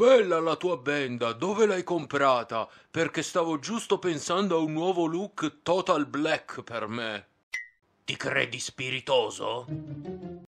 Bella la tua benda, dove l'hai comprata? Perché stavo giusto pensando a un nuovo look total black per me. Ti credi spiritoso?